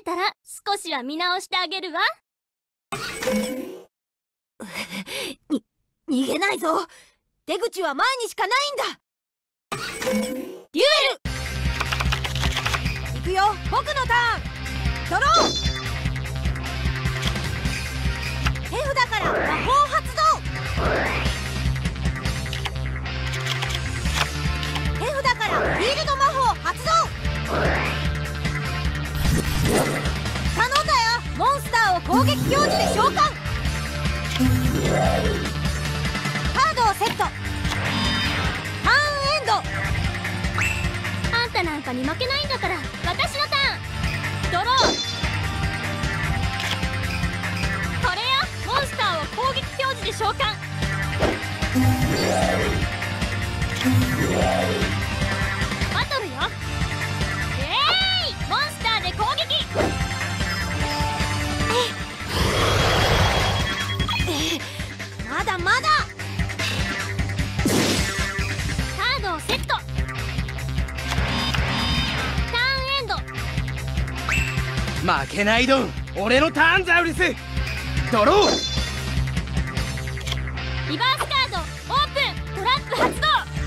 たら少しは見直してあげるわ。 逃げないぞ。出口は前にしかないんだ。デュエル行くよ。僕のターン。ドロー。手札から魔法発動。手札からフィールド魔法発動。頼んだよ。モンスターを攻撃表示で召喚。カードをセット。ターンエンド。 あんたなんかに負けないんだから私のターン。ドロー。これよ。モンスターを攻撃表示で召喚。バトルよ。モンスターで攻撃。 まだまだ。 カードをセット。ターンエンド。 負けないドン。俺のターンザウリス。ドロー。 リバースカードオープン。トラップ発動。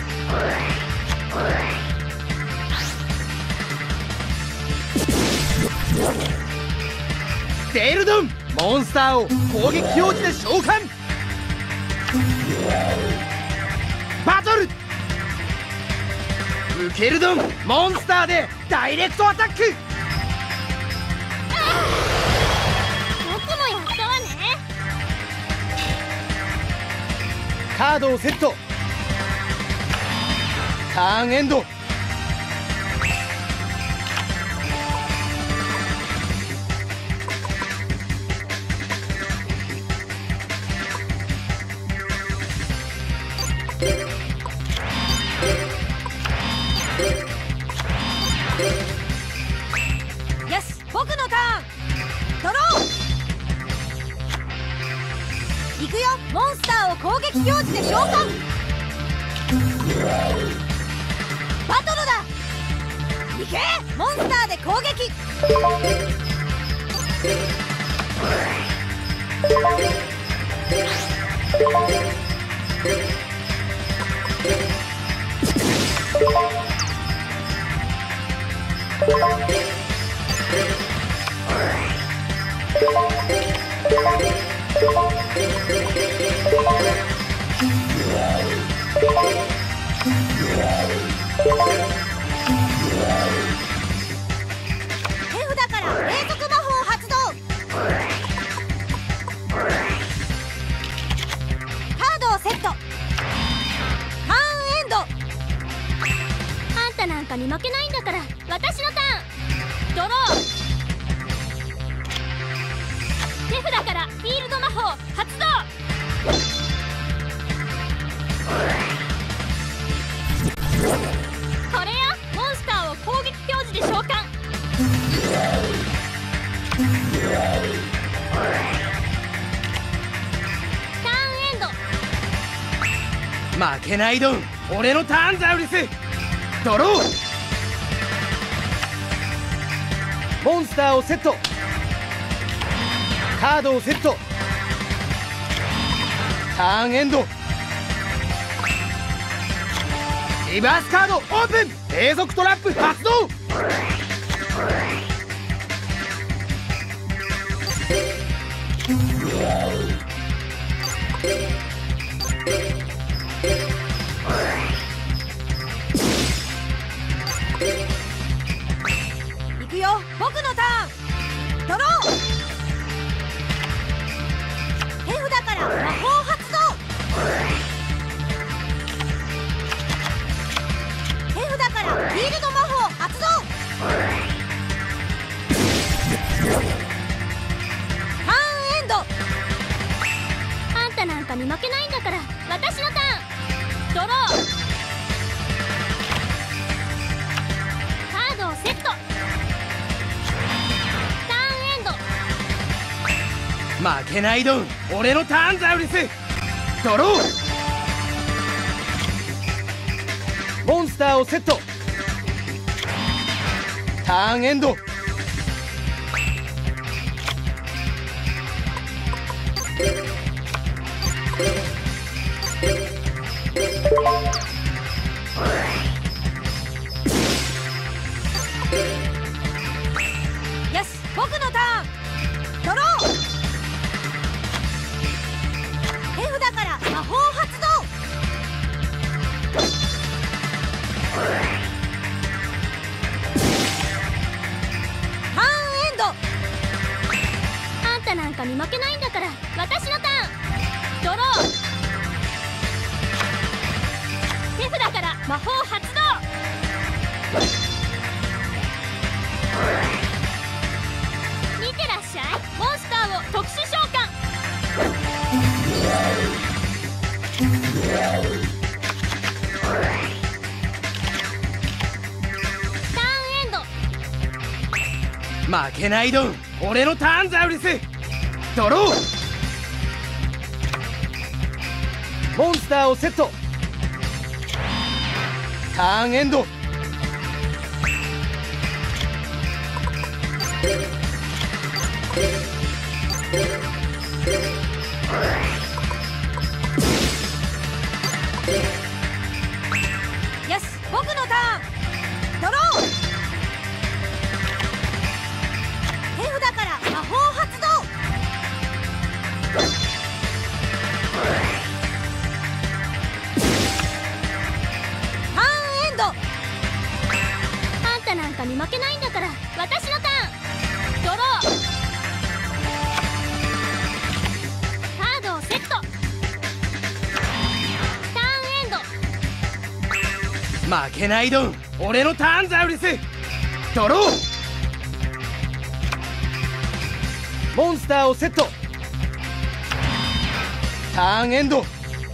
デールドン。モンスターを攻撃表示で召喚。バトル。ウケルドン。モンスターでダイレクトアタック。 僕もやったわね。 カードをセット。ターンエンド。 よし、僕のターン。ドロー。行くよ。モンスターを攻撃表示で召喚。バトルだ。行け。モンスターで攻撃。手札から霊族魔法発動。カードをセット。ターンエンド。 あんたなんかに負けないんだから私のターン。ドロー。手札からフィールド魔法発動。これよ。モンスターを攻撃表示で召喚。ターンエンド。 負けないドン。俺のターンザウリス。ドロー。モンスターをセット。カードをセット。ターンエンド。リバースカードオープン。霊族トラップ発動。 行くよ。僕のターン。ドロー。手札から魔法発動。手札からフィールド魔法発動。ターンエンド。 あんたなんかに負けないんだから私のターン。ドロー。カードをセット。ターンエンド。 負けないドン。俺のターンザウリス。ドロー。モンスターをセット。ターンエンド。 魔法発動。 見てらっしゃい。モンスターを特殊召喚。ターンエンド。 負けないドン。俺のターンザウルス。ドロー。モンスターをセット。ターンエンド。 よし、僕のターン。ドロー。手札から魔法発動。ターンエンド。 あんたなんかに負けないんだから私のターン。ドロー。カードをセット。ターンエンド。 負けないドン。俺のターンザウルス。ドロー。モンスターをセット。ターンエンド。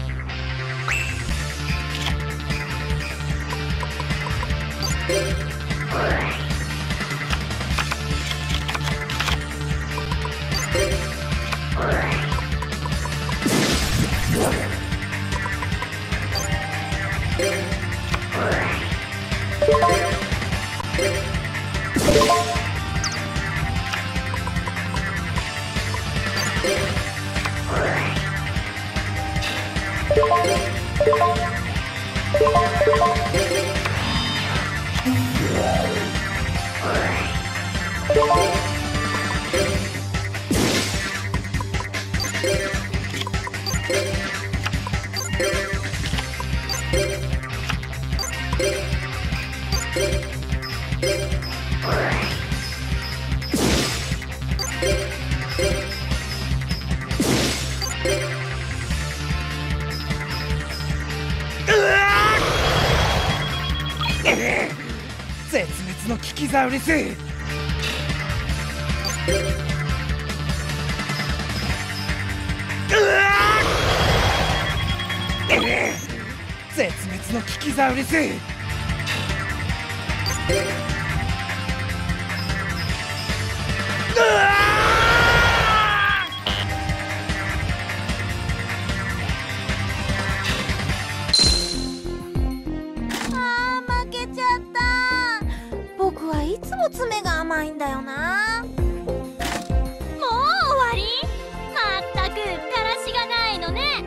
絶滅のキキザウルス。絶滅のキキザウルス。 負けちゃった。僕はいつも爪が甘いんだよな。 もう終わり？まったくだらしがないのね。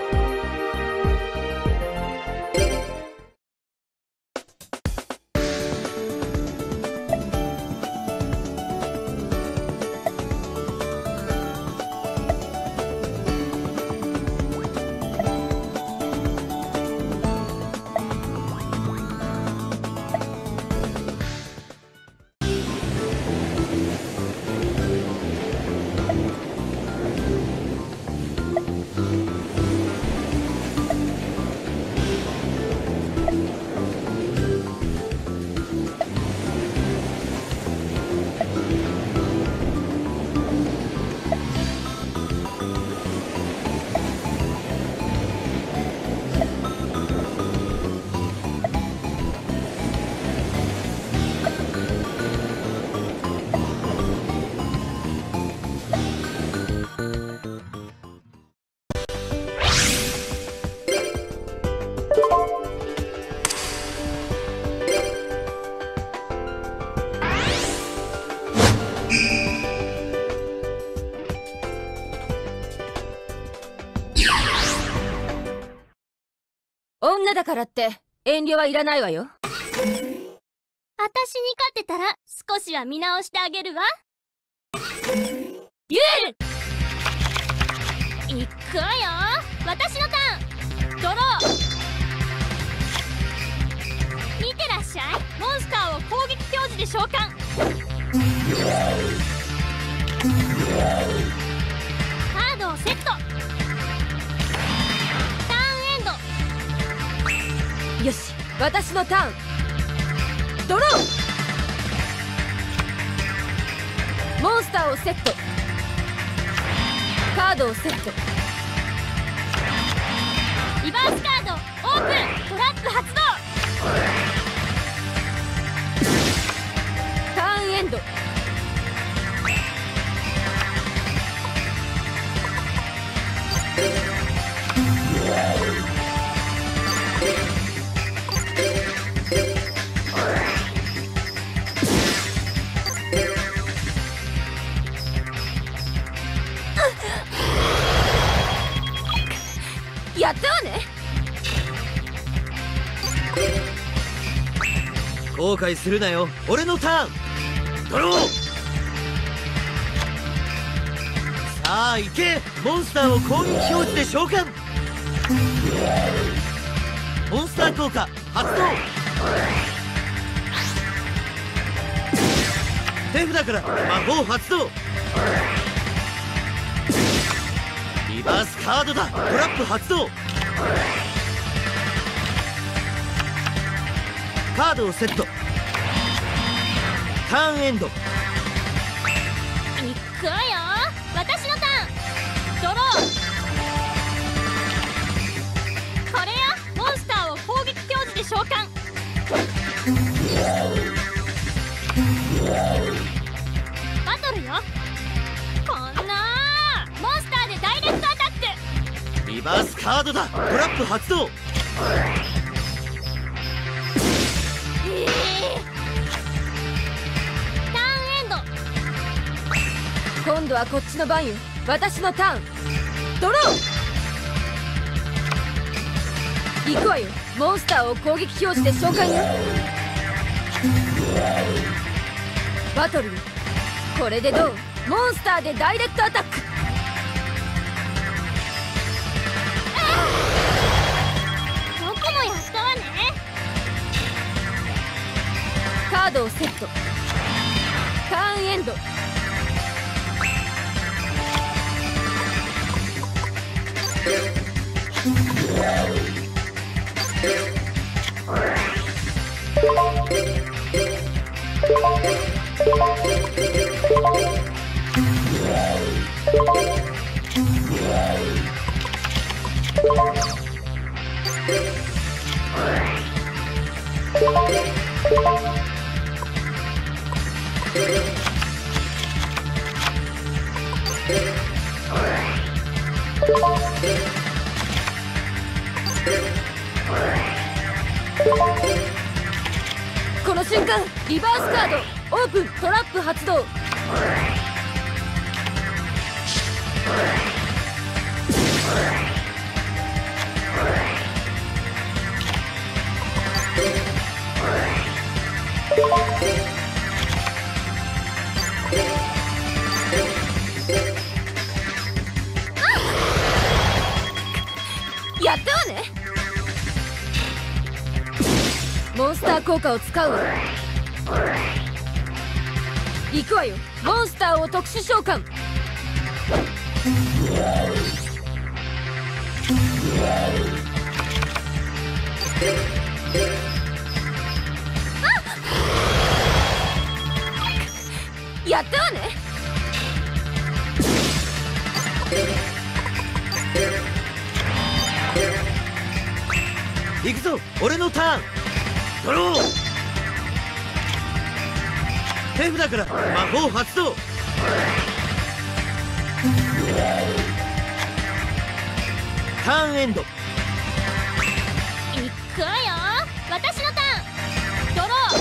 女だからって遠慮はいらないわよ。 私に勝てたら少しは見直してあげるわ。デュエルいくわよ。私のターン。ドロー。見てらっしゃい。モンスターを攻撃表示で召喚。カードをセット。ターンエンド。 よし、 私のターン。ドロー。モンスターをセット。カードをセット。 リバースカードオープン。トラップ発動。 ターンエンド。やったわね。 後悔するなよ。俺のターン。ドロー。さあ行け。モンスターを攻撃表示で召喚。モンスター効果発動。手札から魔法発動。リバースカードだ。トラップ発動。カードをセット。ターンエンド。 いくわよ。私のターン。ドロー。これよ。モンスターを攻撃表示で召喚。バトルよ。こんなモンスターでダイレクトアタック。 リバースカードだ。トラップ発動。 ターンエンド。 今度はこっちの番よ。私のターン。ドロー。行くわよ。モンスターを攻撃表示で召喚よ。バトルよ。これでどう？モンスターでダイレクトアタック。 どこもやったわね。 カードをセット。ターンエンド。この瞬間、リバースカードオープン。トラップ発動。やったわね。モンスター効果を使うわ。行くわよ。モンスターを特殊召喚。やったわね。 行くぞ。俺のターン。ドロー。手札から魔法発動。ターンエンド。 いくわよ。私のターン。ドロー。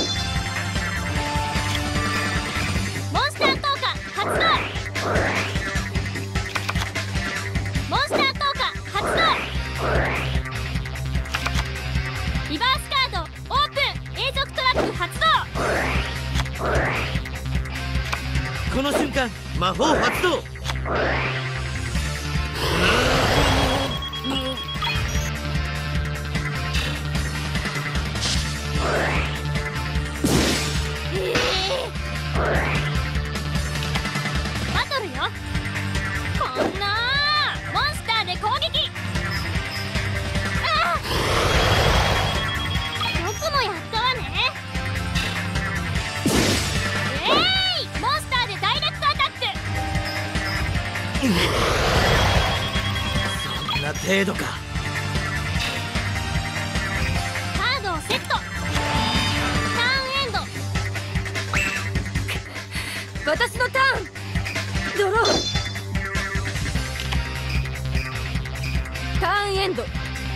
モンスター効果発動。モンスター効果発動。リバースカードオープン。永続トラップ発動。 この瞬間魔法発動。 バトルよ。こんなモンスターで攻撃。どこそんな程度か。 カードをセット。ターンエンド。 私のターン。ドロー。ターンエンド。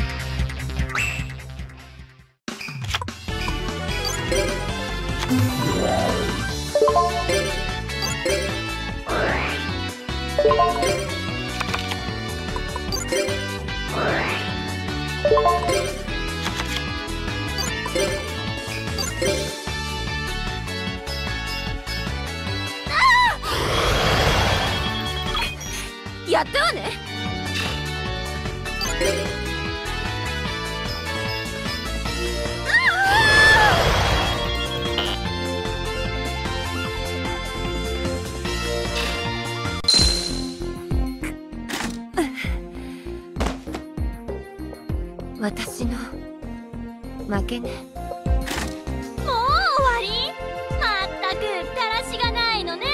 やったわね。私の負けね。 もう終わり？まったくだらしがないのね。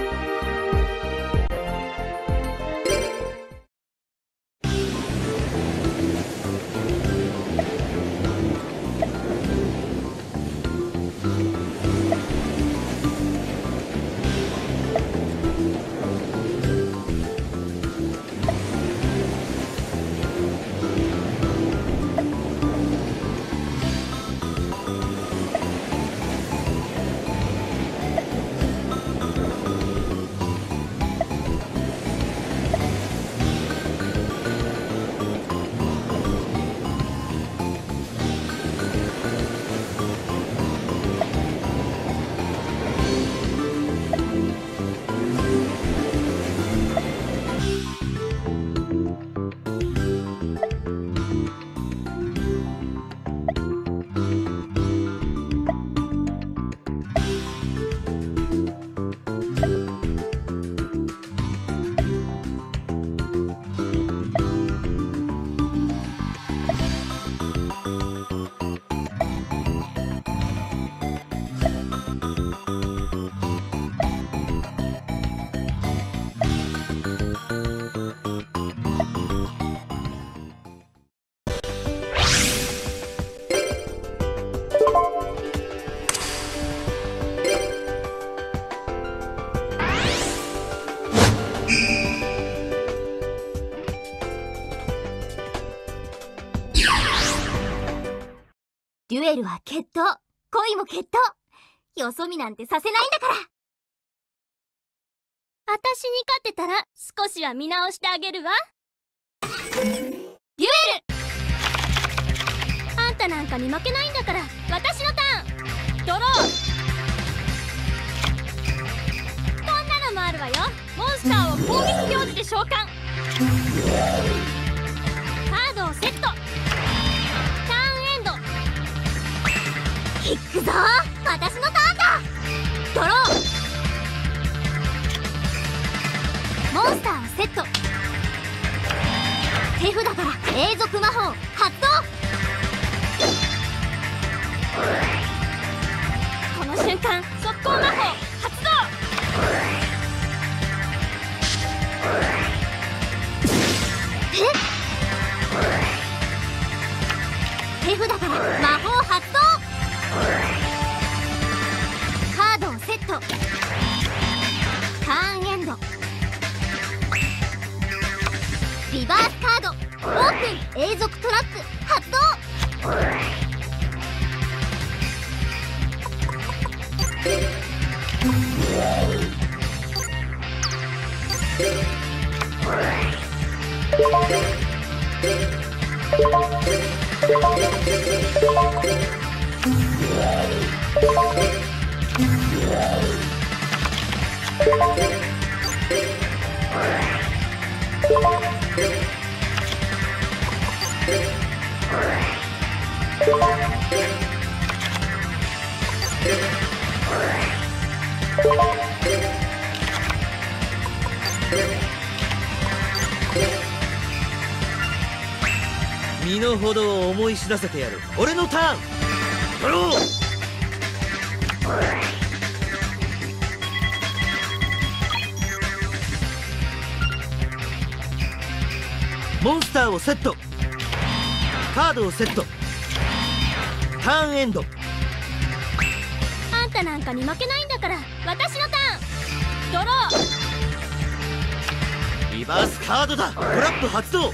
デュエルは決闘、恋も決闘。よそ見なんてさせないんだから。私に勝ってたら少しは見直してあげるわ。デュエル！あんたなんかに負けないんだから、私のターン。ドロー。こんなのもあるわよ。モンスターを攻撃表示で召喚。カードをセット。いくぞー、私のターンだ。ドロー。モンスターをセット。手札から永続魔法発動。この瞬間速攻魔法発動。手札から魔法発動。カードをセット。ターンエンド。リバースカードオープン。永続トラップ発動。 身の程を思い知らせてやる。俺のターン。ドロー。 モンスターをセット。カードをセット。ターンエンド。 あんたなんかに負けないんだから、私のターン。ドロー。 リバースカードだ。トラップ発動。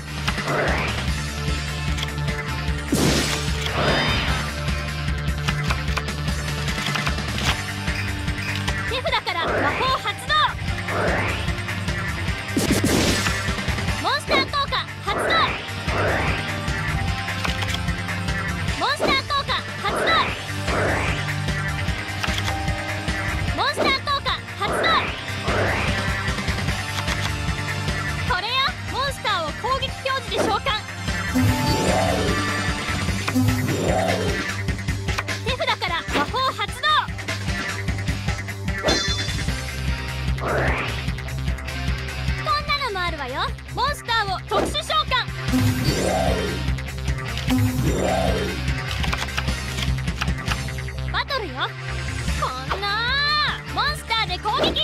手札から魔法発動。モンスター効果発動。モンスター効果発動。モンスター効果発動。これよ、モンスターを攻撃表示で召喚。手札から魔法発動。こんなのもあるわよ。モンスターを特殊召喚。バトルよ。こんなモンスターで攻撃。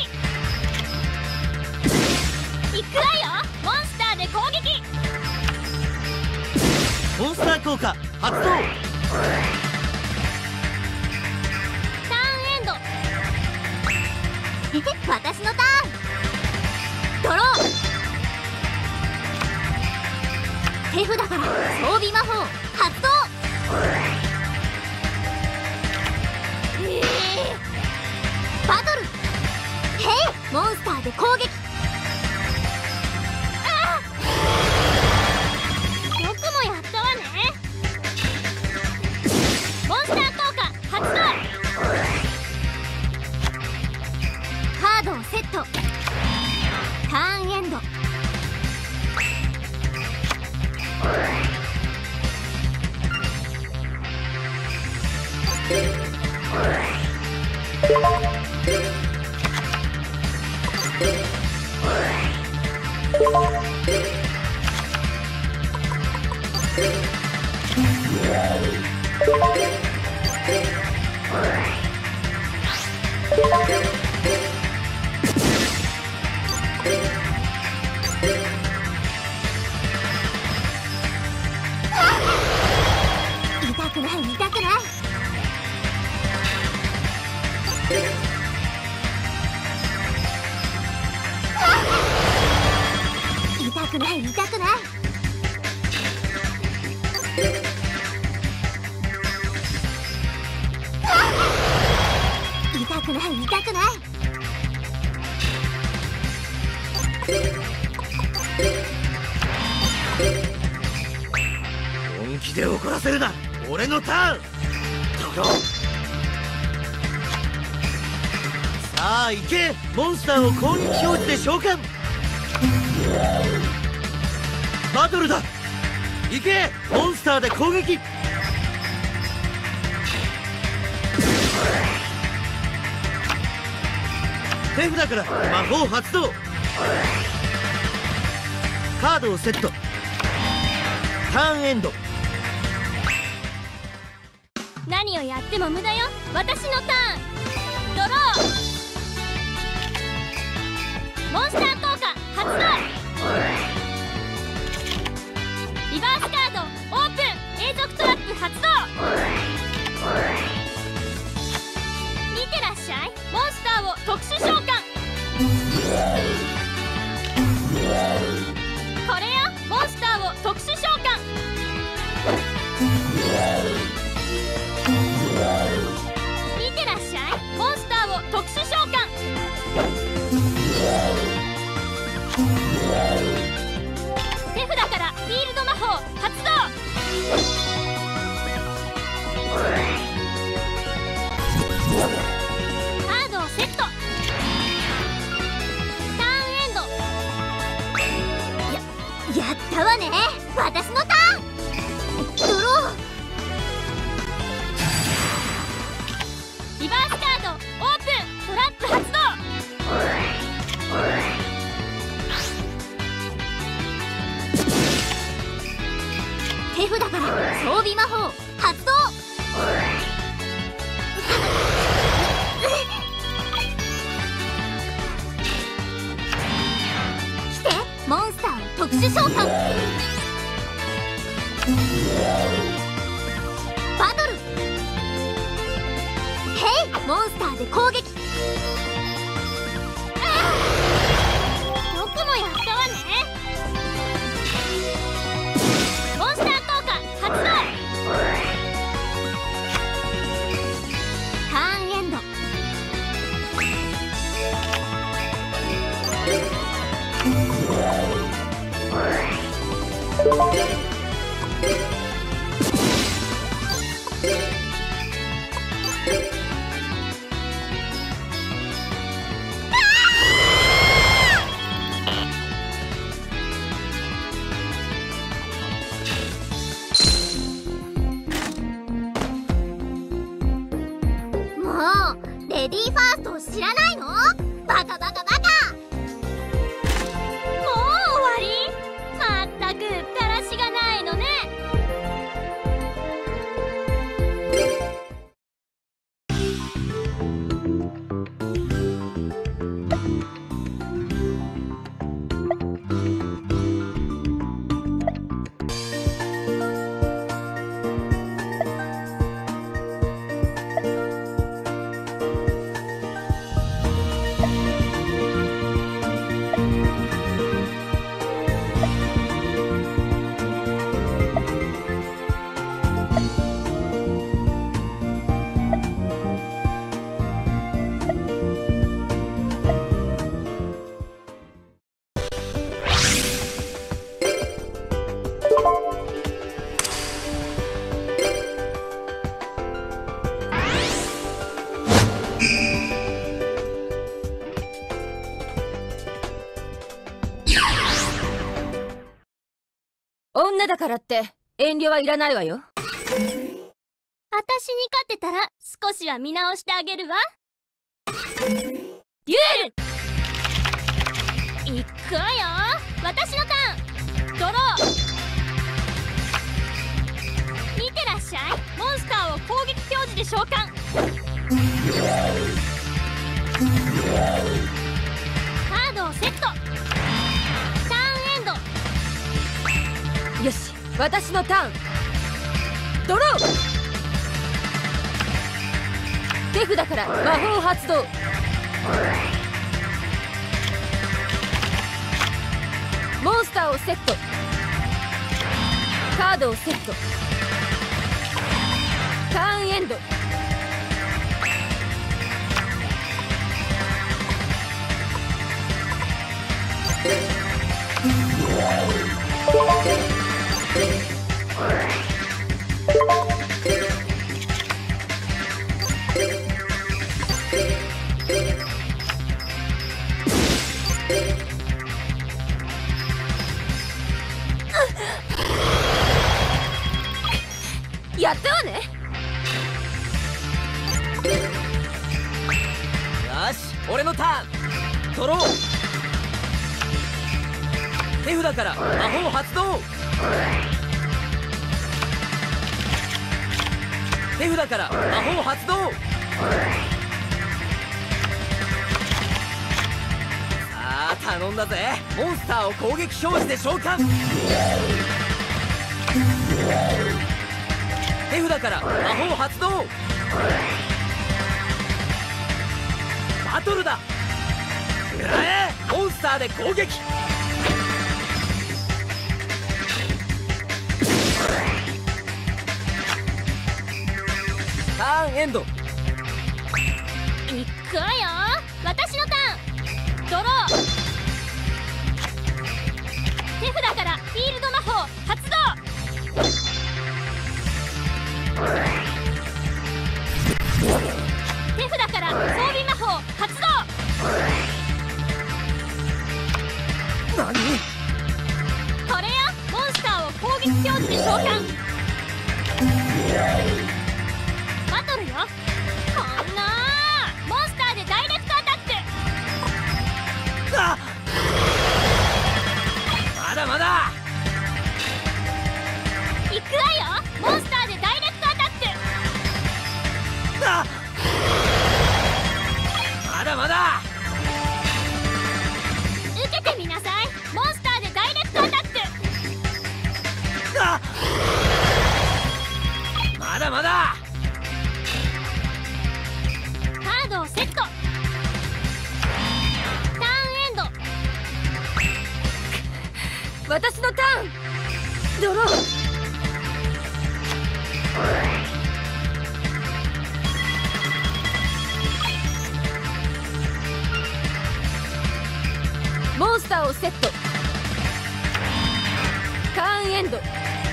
いくわよ。モンスターで攻撃。 モンスター効果発動。 ターンエンド。私のターン。ドロー。手札から装備魔法発動。バトル。ヘイ、モンスターで攻撃。よくもやったわね。モンスター効果発動。カードをセット。ターンエンド。痛くない、痛くない。痛くない、痛くない。痛くない、痛くない。 本気で怒らせるな。俺のターン。ドロー。さあ行け。モンスターを攻撃表示で召喚。バトルだ。行け。モンスターで攻撃。手札から魔法発動。カードをセット。ターンエンド。 何をやっても無駄よ。私のターン。ドロー。モンスター効果発動。リバースカードオープン。永続トラップ発動。見てらっしゃい。モンスターを特殊召喚。これよ、モンスターを特殊召喚。見てらっしゃい。モンスターを特殊召喚。手札からフィールド魔法発動。カードをセット。ターンエンド。やったわね。私のターン。ドロー。リバースカードオープン。トラップ発動。手札から装備魔法発動。来て、モンスターを特殊召喚。 モンスターで攻撃。 よくもやったわね。モンスター効果発動。ターンエンド。 もうレディーファーストを知らないの？バカバカバカ。 もう終わり？まったくだらしがないのね。 女だからって遠慮はいらないわよ。 私に勝ってたら少しは見直してあげるわ。デュエルいくわよ。私のターンドロー。見てらっしゃい。モンスターを攻撃表示で召喚。カードをセット。ターンエンド。 よし、私のターンドロー。手札から魔法発動。モンスターをセット。カードをセット。ターンエンド。やったわね。 よし、俺のターンドロー。手札から魔法発動。手札から魔法発動。さあ頼んだぜ。モンスターを攻撃表示で召喚。手札から魔法発動。バトルだ。食らえ。モンスターで攻撃。ターンエンド。 いくわよ。私のターンドロー。手札からフィールド魔法発動。手札から装備魔法発動。 何？ これよ。モンスターを攻撃表示で召喚。バトルよ。こんなモンスターでダイレクトアタック。 あっ、まだまだ。 いくわよ。モンスターでダイレクトアタック。 私のターン。ドロー。モンスターをセット。ターンエンド。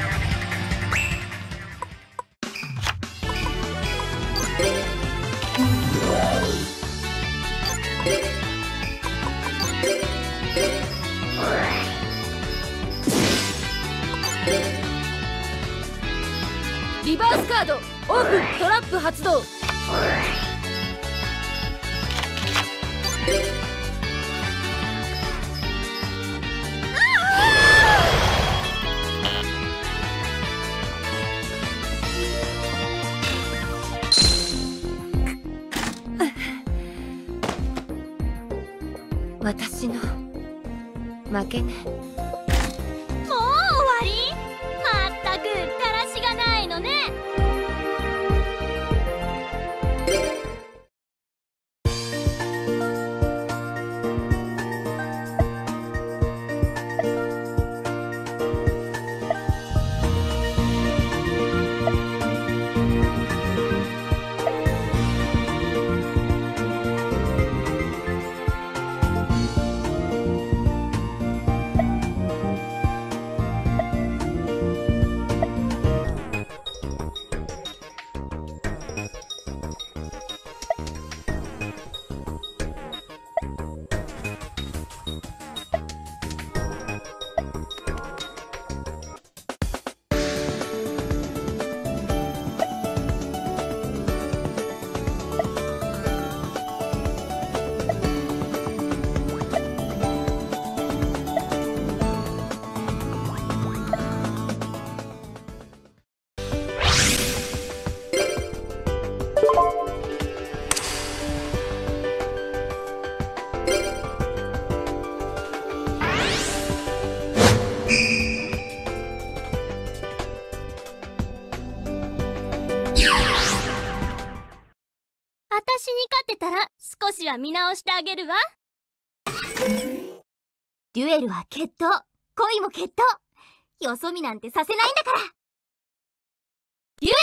リバースカードオープン。トラップ発動。私の負けね。 もう終わり？まったくだらしがないのね。私に勝ってたら少しは見直してあげるわ。デュエルは決闘、恋も決闘。よそ見なんてさせないんだから。デュ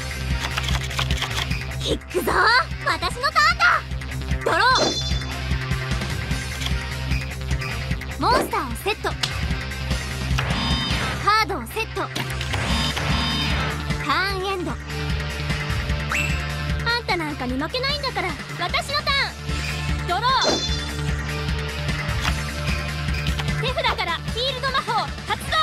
エルいくぞ。私のターンだ。ドロー。モンスターをセット。カードをセット。ターンエンド。あんたなんかに負けないんだから。私のターン。ドロー。手札からフィールド魔法発動。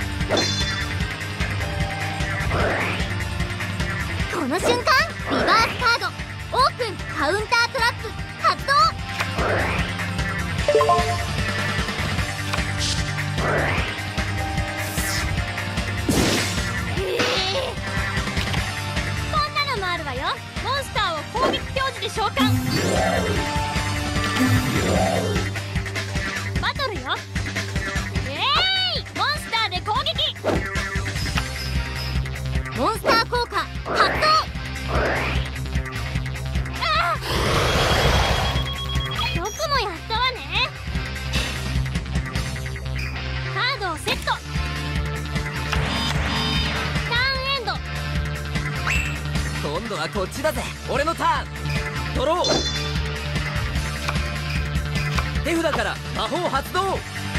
この瞬間リバースカードオープン。カウンタートラップ発動。こんなのもあるわよ。モンスターを攻撃表示で召喚。バトルよ。モンスターで攻撃。モンスター効果発動。よくもやったわね。カードをセット。ターンエンド。 今度はこっちだぜ。俺のターン。ドロー。手札から魔法発動。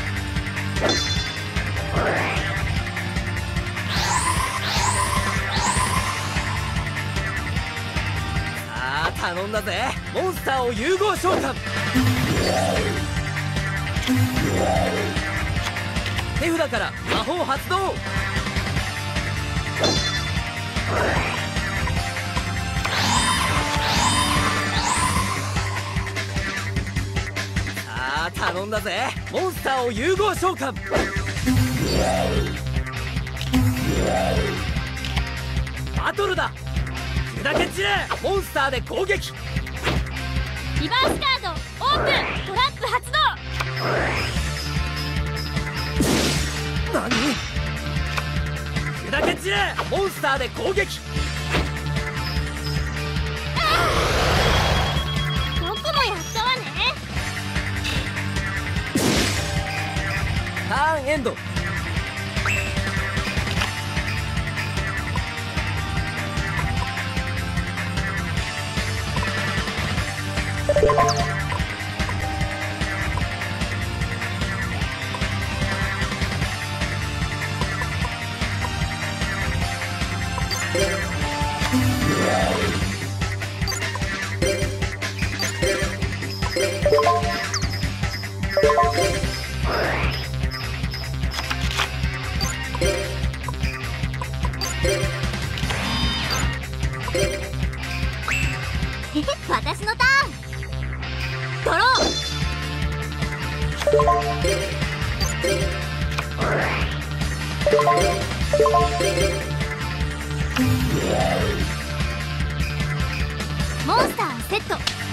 さあ頼んだぜ。モンスターを融合召喚。手札から魔法発動。さあ頼んだぜ。モンスターを融合召喚。バトルだ。砕け散れ。モンスターで攻撃。 リバースカードオープン。トラップ発動。 何？砕け散れ。モンスターで攻撃。 よくもやったわね。 ターンエンド。 私のターン。ドロー。モンスターをセット。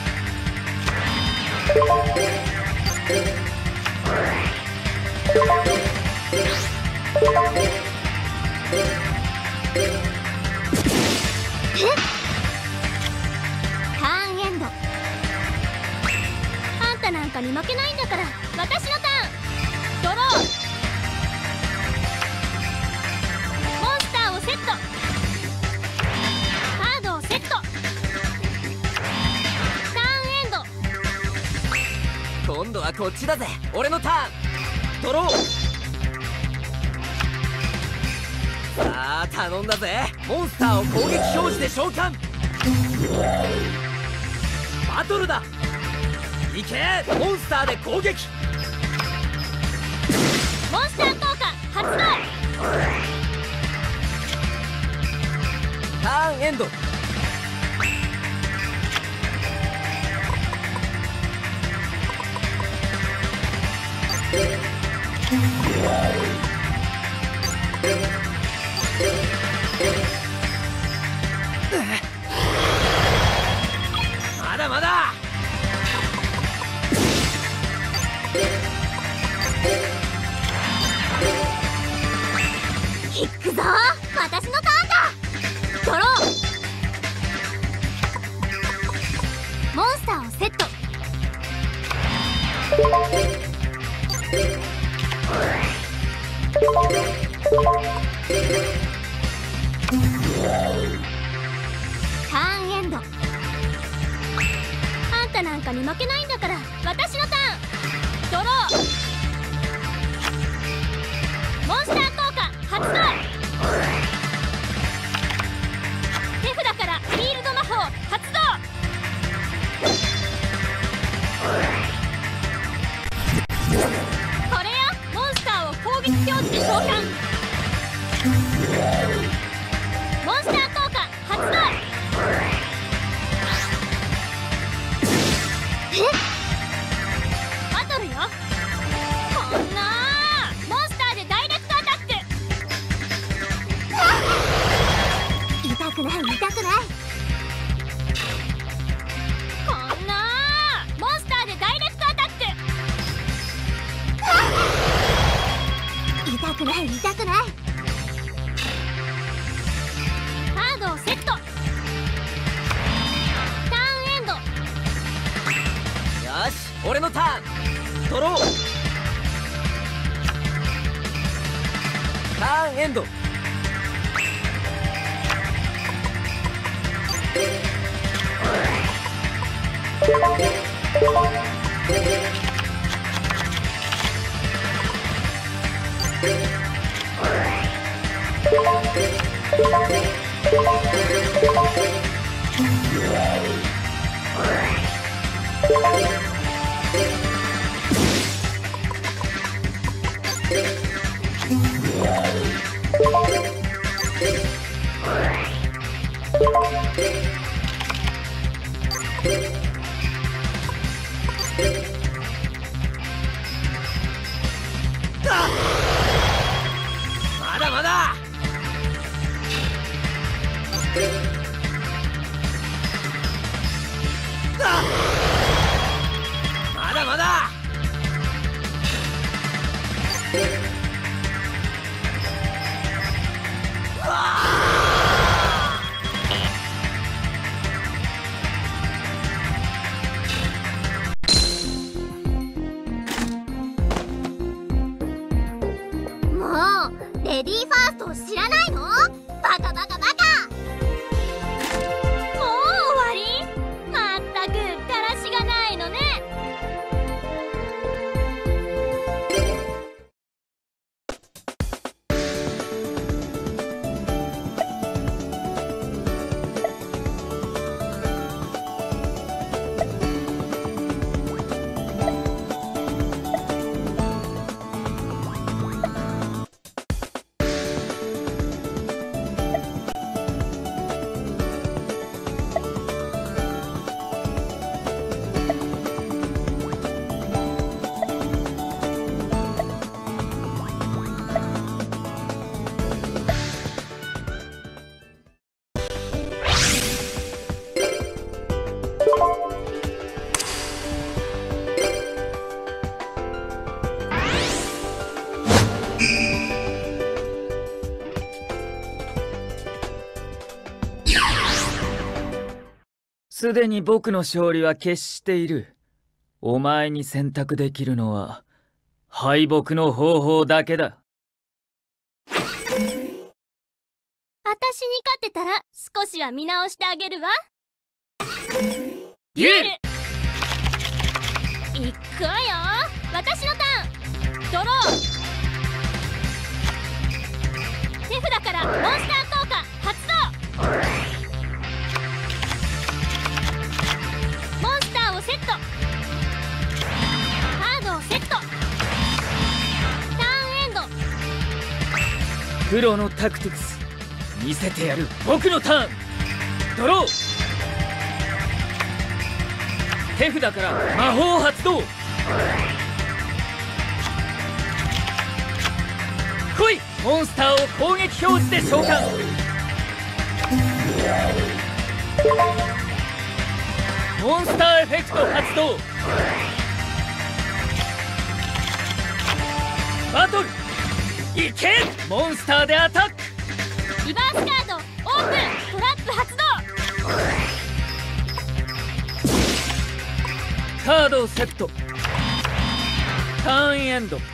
ターンエンド。あんたなんかに負けないんだから、私のターン。ドロー。モンスターをセット。カードをセット。ターンエンド。 今度はこっちだぜ。俺のターン。ドロー。さあ頼んだぜ。モンスターを攻撃表示で召喚。バトルだ。いけモンスターで攻撃。 モンスター効果発動。 ターンエンド。まだまだ。 いくぞ、私のターンだ。ドロー。モンスターをセット。ターンエンド。あんたなんかに負けないんだから、私のターン。ドロー。モンスター効果発動。手札からフィールド魔法発動。これよ、モンスターを攻撃表示で召喚。モンスター効果発動。バトルよ。こんなモンスターでダイレクトアタック。痛くない、痛くない。こんなモンスターでダイレクトアタック。痛くない、痛くない。カードをセット。ターンエンド。 よし俺のターン。ドロー。ターンエンド。まだまだ。 すでに僕の勝利は決している。お前に選択できるのは敗北の方法だけだ。 私に勝ってたら少しは見直してあげるわ。 デュエル。 いくわよ。私のターン。ドロー。手札からモンスター効果発動。モンスターをセット。カードをセット。ターンエンド。 プロのタクティクス見せてやる。僕のターン。ドロー。手札から魔法発動。来い。モンスターを攻撃表示で召喚。モンスターエフェクト発動。バトルいけ。モンスターでアタック。 リバースカードオープン。トラップ発動。 カードをセット。ターンエンド。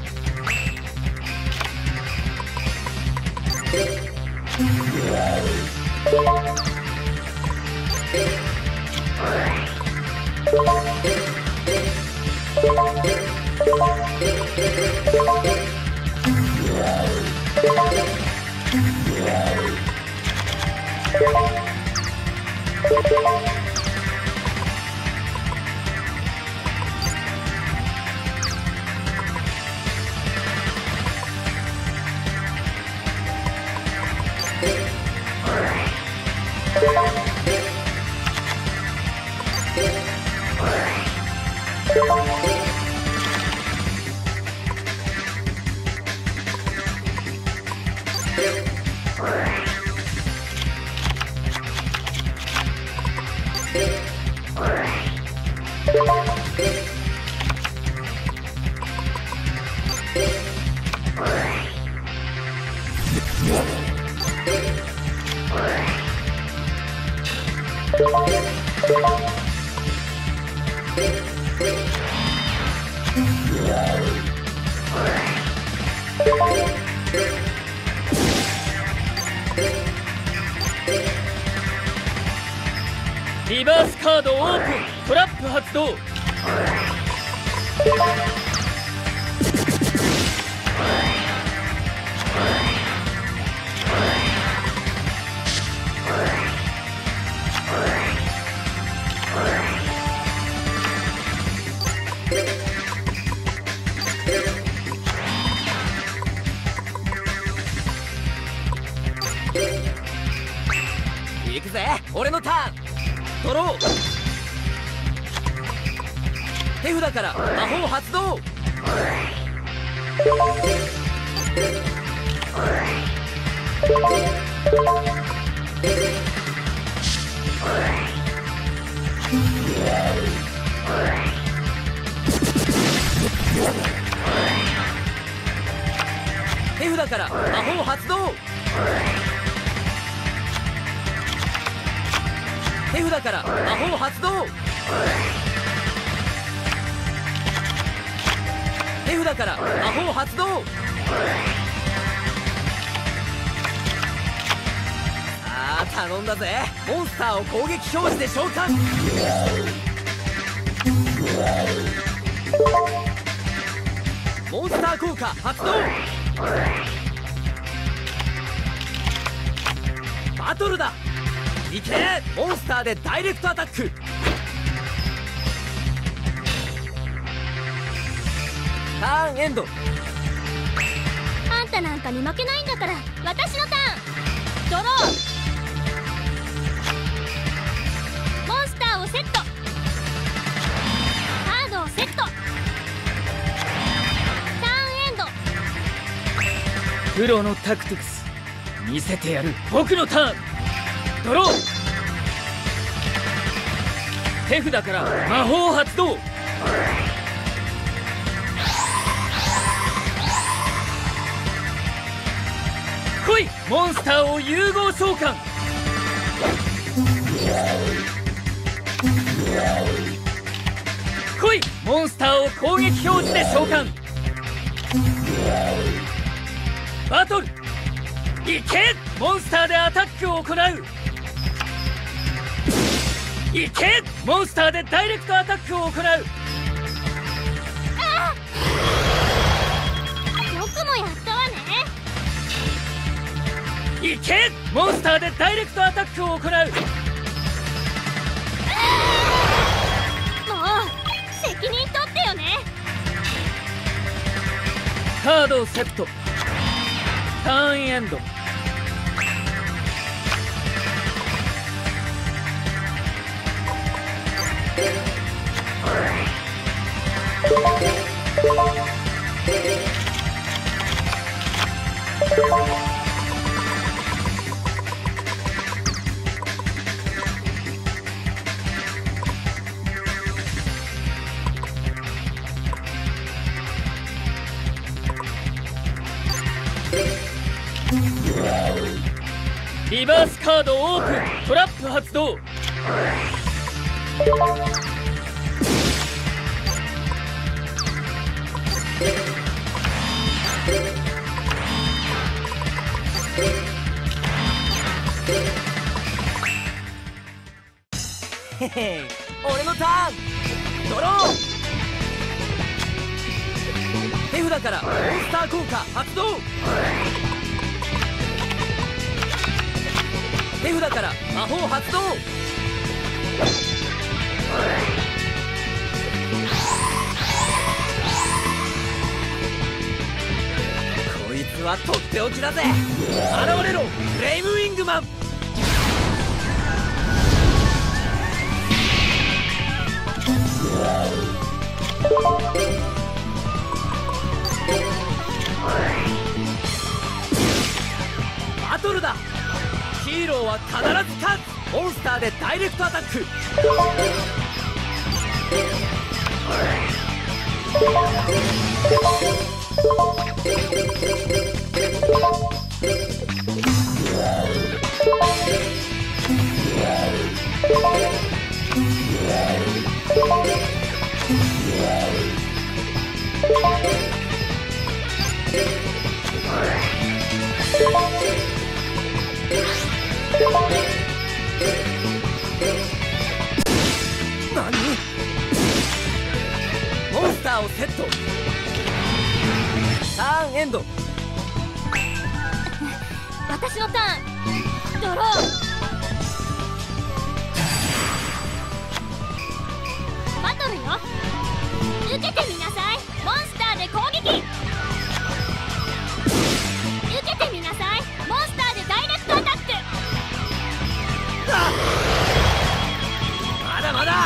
リバースカードオープン。トラップ発動。 行くぜ。俺のターン。ドロー。手札から魔法発動。手札から魔法発動。手札から魔法発動。手札から魔法発動。さあ頼んだぜ。モンスターを攻撃表示で召喚。モンスター効果発動。バトルだ。いけ。モンスターでダイレクトアタック。ターンエンド。 あんたなんかに負けないんだから私のターン。ドロー。モンスターをセット。カードをセット。ターンエンド。 プロのタクティクス見せてやる。僕のターン。ドロー。手札から魔法発動。来い。モンスターを融合召喚。 モンスターを攻撃表示で召喚。バトルいけ。モンスターでアタックを行う。いけ。モンスターでダイレクトアタックを行う。 よくもやったわね。 いけ。モンスターでダイレクトアタックを行う。 もう責任取ってよね。 カードをセット。ターンエンド。リバースカードオープン。トラップ発動。 へへ、俺のターン。ドロー。手札からモンスター効果発動。手札から魔法発動。こいつはとっておきだぜ。現れろフレイムウィングマン。バトルだ。ヒーローは必ず勝つ。モンスターでダイレクトアタック。何？モンスターをセット。ターンエンド。 私のターン。ドロー。バトルよ。受けてみなさい。モンスターで攻撃。受けてみなさい。モンスターでダイレクトアタック。 まだまだ。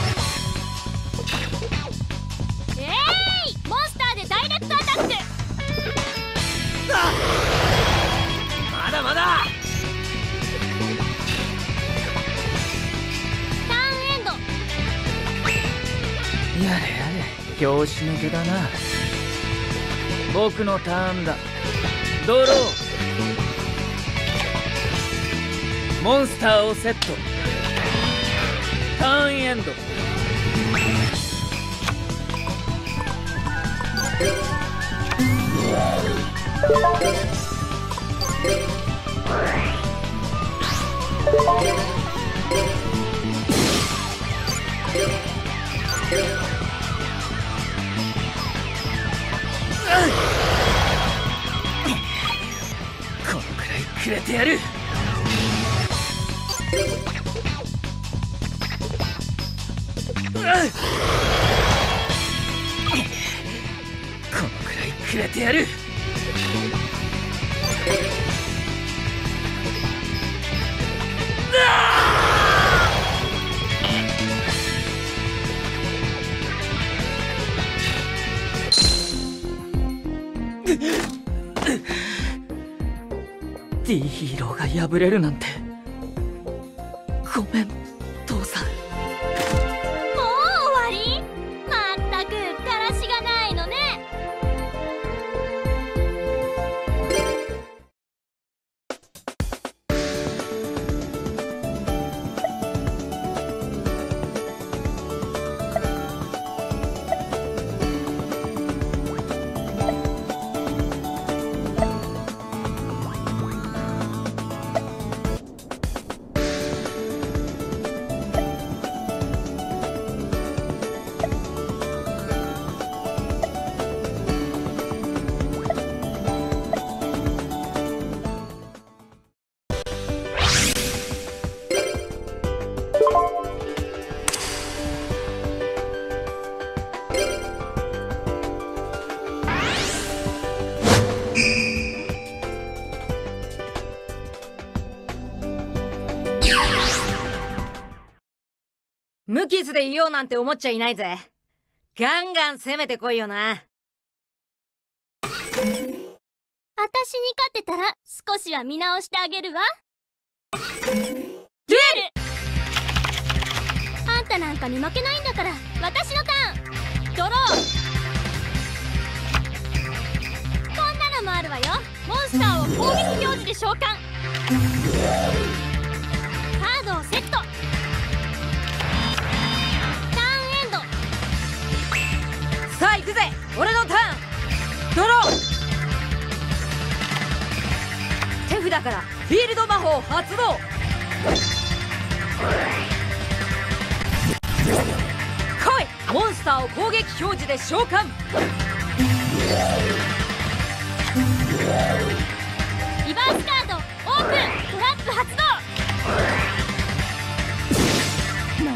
モンスターでダイレクトアタック。 まだまだ。 ターンエンド。 やれやれ、拍子抜けだな。僕のターンだ。ドロー。モンスターをセット。ターンエンド。このくらいくれてやる。このくらいくれてやる。D ヒーローが敗れるなんて。ごめん父さん。 もう終わり？まったくだらしがないのね。 無傷でいようなんて思っちゃいないぜ。ガンガン攻めてこいよな。 私に勝ってたら少しは見直してあげるわ。 デュエル。 あんたなんかに負けないんだから、私のターン。ドロー。こんなのもあるわよ。モンスターを攻撃表示で召喚。カードをセット。ターンエンド。 さあ行くぜ、俺のターン。ドロー。手札からフィールド魔法発動。来い。モンスターを攻撃表示で召喚。 リバースカードオープン。トラップ発動。何？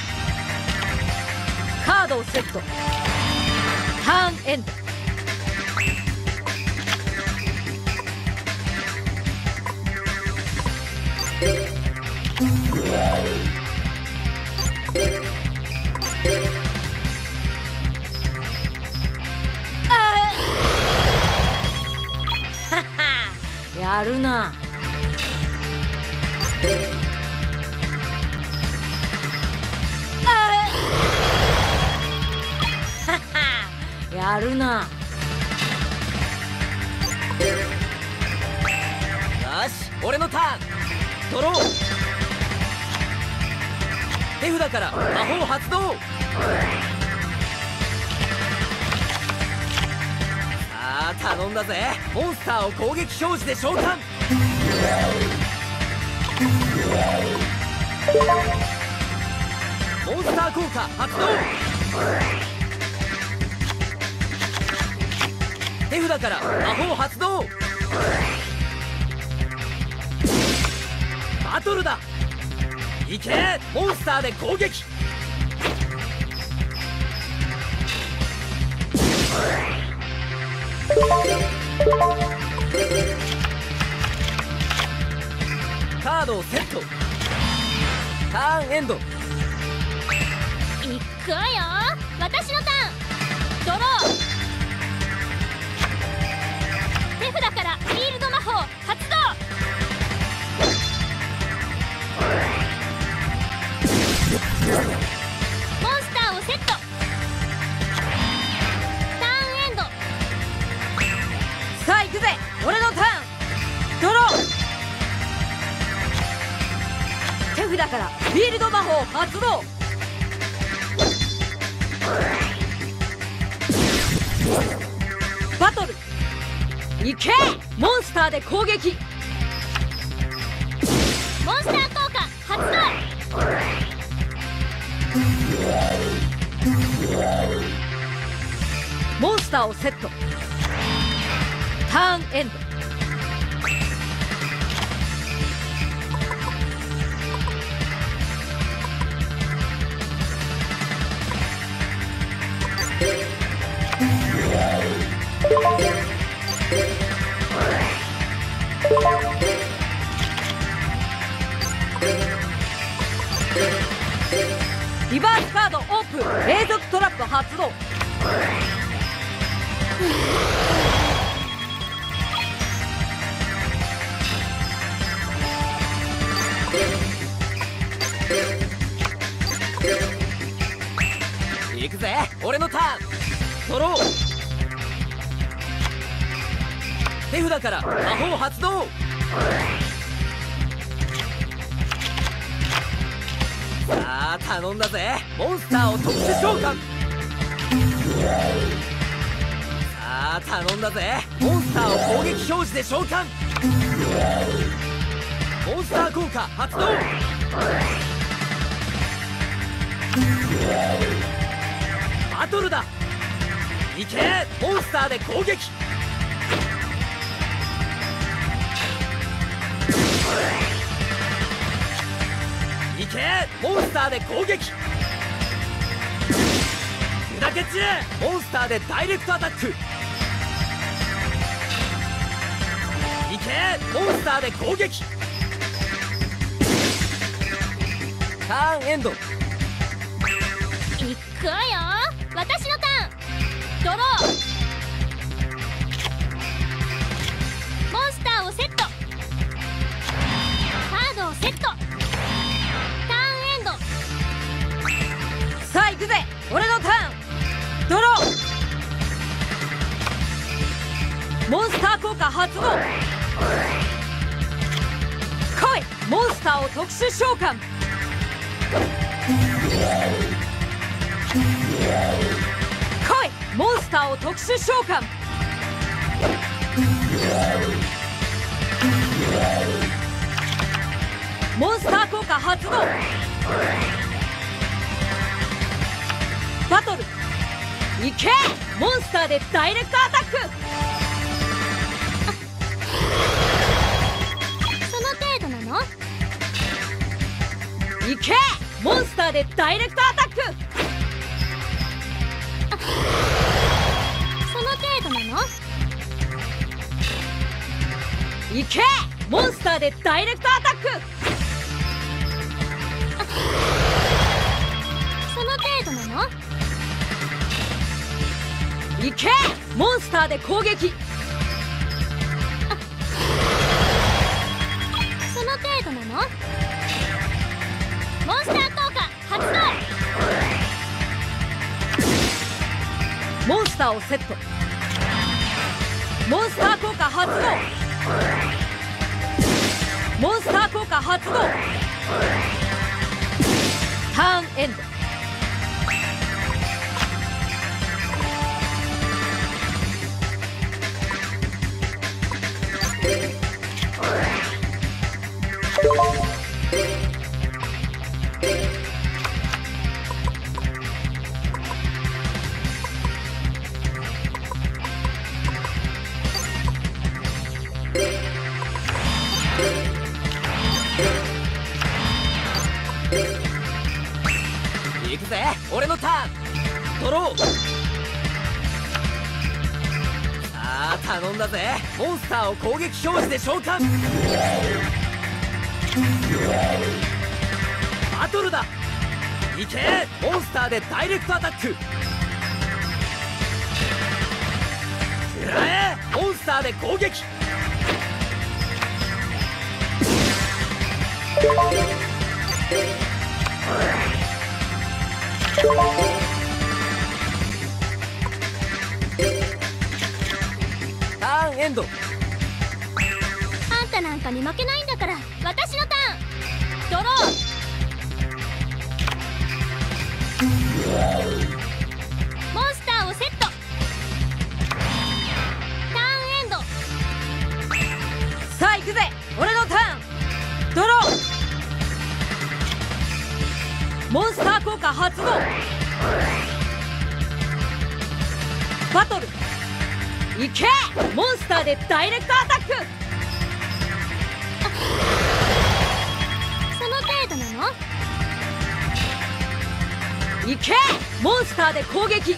カードをセット。ターンエンド。やるな。やるな。 よし、俺のターン。ドロー。手札から魔法発動。さあ頼んだぜ。モンスターを攻撃表示で召喚。モンスター効果発動。手札から魔法発動。バトルだ。いけ、モンスターで攻撃。カードをセット。ターンエンド。 いくわよ。私のターン。ドロー。手札からフィールド魔法発動。モンスターをセット。ターンエンド。 さあ行くぜ、俺のターン。ドロー。手札からフィールド魔法発動。バトル。いけ、モンスターで攻撃。 モンスター効果発動。 モンスターをセット。ターンエンド。リバースカードオープン。永続トラップ発動。 いくぜ、俺のターン。ドロー。手札から魔法発動。さあ頼んだぜ。モンスターを特殊召喚。さあ頼んだぜ。モンスターを攻撃表示で召喚。モンスター効果発動。バトルだ。いけ、モンスターで攻撃。いけ、モンスターで攻撃。砕け散れ。モンスターでダイレクトアタック。いけ、モンスターで攻撃。ターンエンド。 いくわよ。私のターン。ドロー。モンスターをセット。カードをセット。ターンエンド。 さあ行くぜ、俺のターン。ドロー。モンスター効果発動。来い、モンスターを特殊召喚。来い、モンスターを特殊召喚。モンスター効果発動。バトルいけ、モンスターでダイレクトアタック。 その程度なの？ いけ、モンスターでダイレクトアタック。 その程度なの？ いけ、モンスターでダイレクトアタック。 その程度なの？ いけ、モンスターで攻撃。 その程度なの？モンスター効果発動。 モンスターをセット。モンスター効果発動。モンスター効果発動。ターンエンド。 行くぜ、俺のターン。ドロー。さあ頼んだぜ、モンスターを攻撃表示で召喚。バトルだ。いけ、モンスターでダイレクトアタック。くらえ、モンスターで攻撃。ターンエンド。 あんたなんかに負けないんだから、私のターン。ドロー。モンスターをセット。ターンエンド。 さあ行くぜ、俺のターン。ドロー。モンスター効果発動。バトルいけ、モンスターでダイレクトアタック。 その程度なの？ いけ、モンスターで攻撃。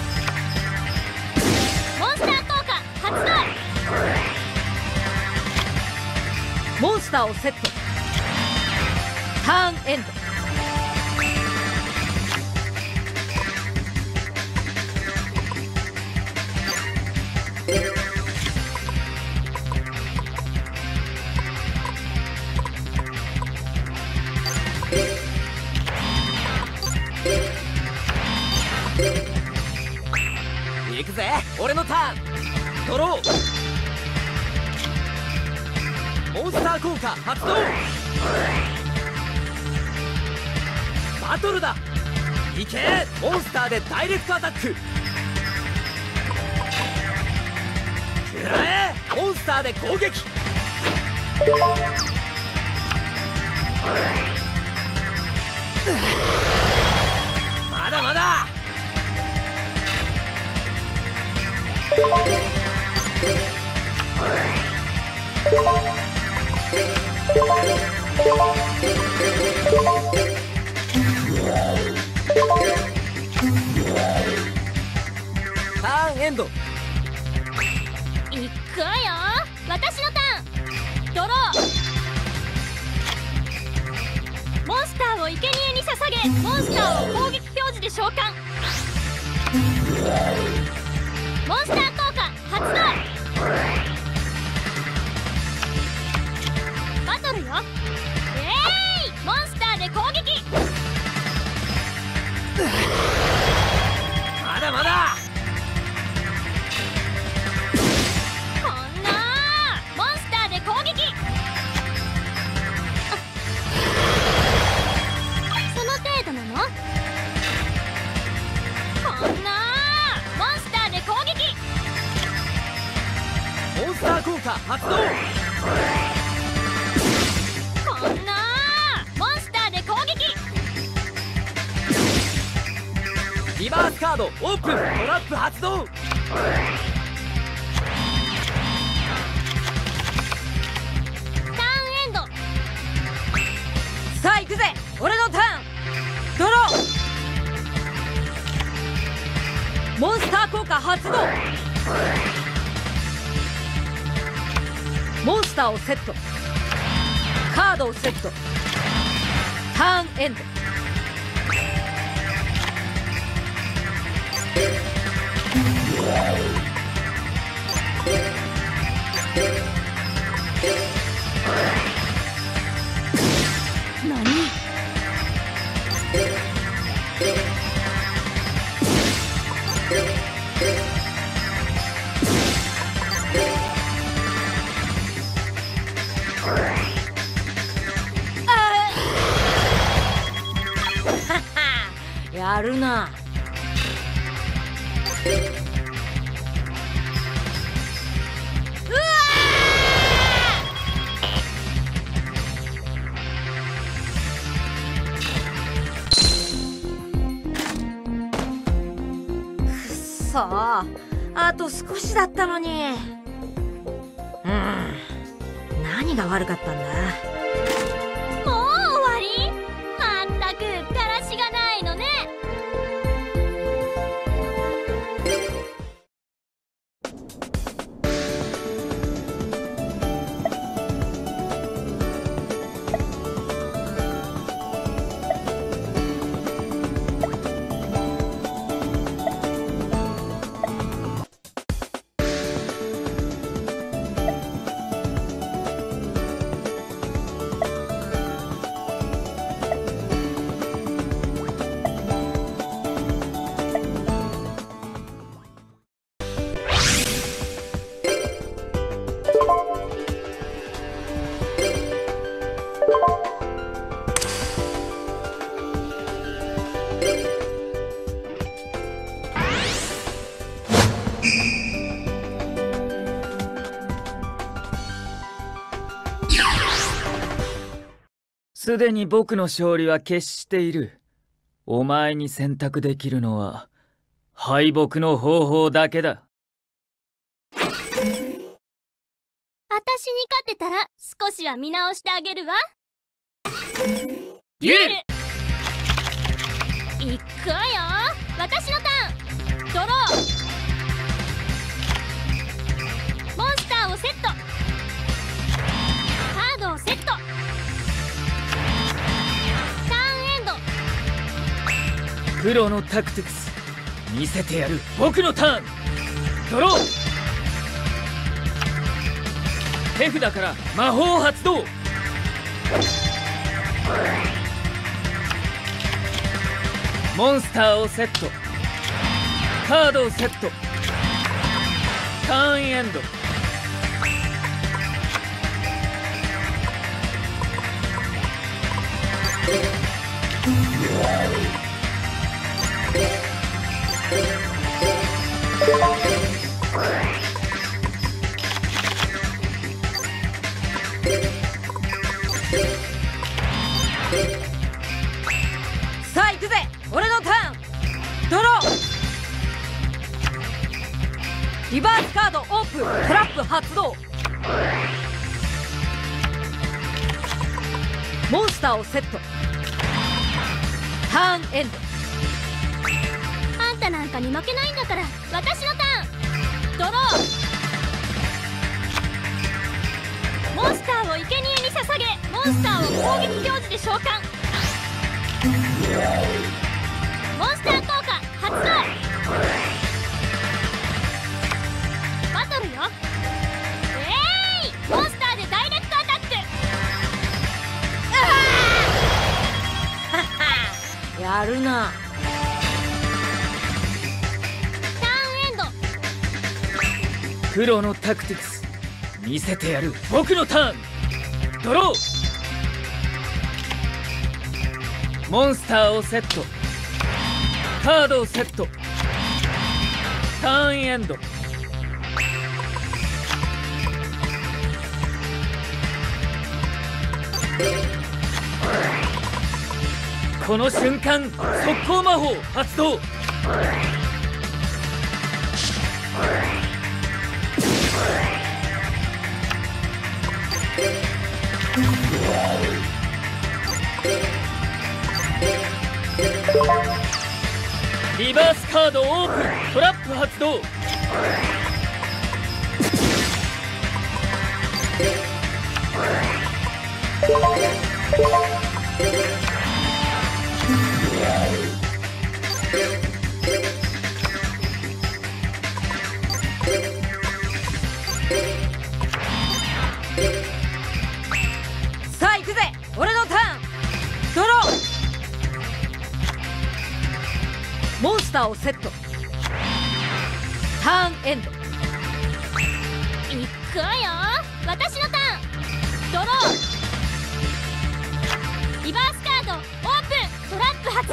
モンスター効果発動。 モンスターをセット。ターンエンド。 行くぜ、俺のターン。ドロー。モンスター効果発動。バトルだ。いけ、モンスターでダイレクトアタック。くらえ、モンスターで攻撃。まだまだ。ターンエンド。 いくわよ、私のターン。ドロー。モンスターを生贄に捧げ、モンスターを攻撃表示示で召喚。モンスター効果発動。バトルよ。モンスターで攻撃。 まだまだ。 こんなモンスターで攻撃。その程度なの？こんなモンスターで攻撃。 モンスター効果発動。 こんなモンスターで攻撃。 リバースカードオープン。トラップ発動。 ターンエンド。 さあ行くぜ、俺のターン。ドロー。モンスター効果発動。モンスターをセット。カードをセット。ターンエンド。 何？ やるな。うわー！くっそー、あと少しだったのに。何が悪かったんだ。 もう終わり？まったくだらしがないのね。 すでに僕の勝利は決している。お前に選択できるのは敗北の方法だけだ。 私に勝ってたら少しは見直してあげるわ。 デュエル。 いくわよ。私のターン。ドロー。モンスターをセット。カードをセット。ターンエンド。 黒のタクティクス見せてやる。僕のターン。ドロー。手札から魔法発動。モンスターをセット。カードをセット。ターンエンド。 さあ行くぜ、俺のターン。ドロー。リバースカードオープン。トラップ発動。モンスターをセット。ターンエンド。 あんたなんかに負けないんだから、私のターン。ドロー。モンスターを生贄に捧げ、モンスターを攻撃表示で召喚。 モンスター効果発動。バトルよ。モンスターでダイレクトアタック。 やるな。 ターンエンド。 黒のタクティクス見せてやる。僕のターン。ドロー。モンスターをセット。カードをセット。ターンエンド。この瞬間速攻魔法発動。リバースカードオープン。トラップ発動。 さあ行くぜ。俺のターン。ドロー。モンスターをセット。ターンエンド。 いくわよ。私のターン。ドロー。リバースカードオープン。トラップ発動。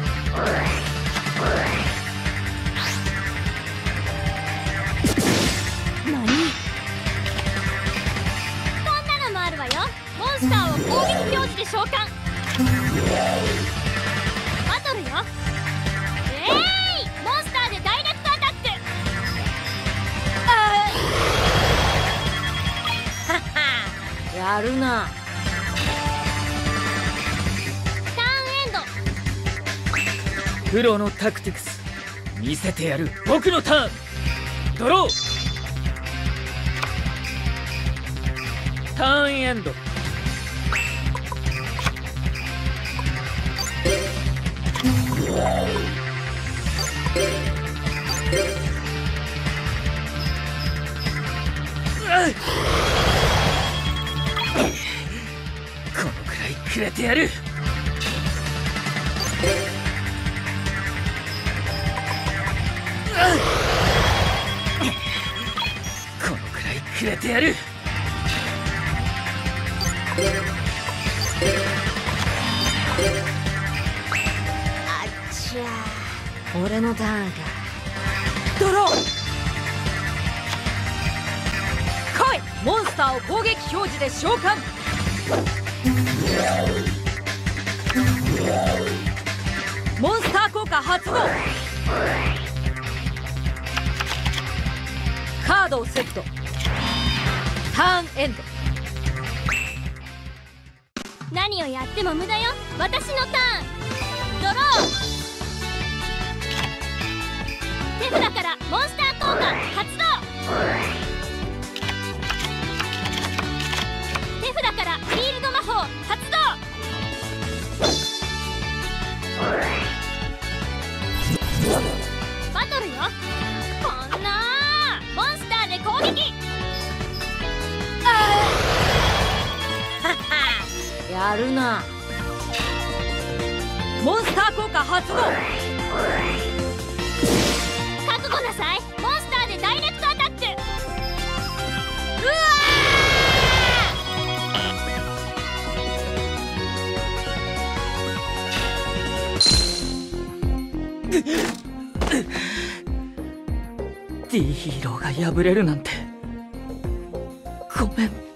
何？こんなのもあるわよ。モンスターを攻撃表示で召喚。バトルよ。モンスターでダイレクトアタック。 やるな。 ターンエンド。 黒のタクティクス見せてやる。僕のターン。ドロー。ターンエンド。このくらいくれてやる。このくらいくれてやる。 あっちゃー、俺のターンか。ドロー。来い。モンスターを攻撃表示で召喚。モンスター効果発動。カードをセット。ターンエンド。 何をやっても無駄よ。私のターン。ドロー。手札からモンスター効果発動。手札からフィールド魔法発動。バトルよ。こんなモンスターで攻撃。 やるな。モンスター効果発動。 覚悟なさい。モンスターでダイレクトアタック。 D ヒーローが敗れるなんてごめん。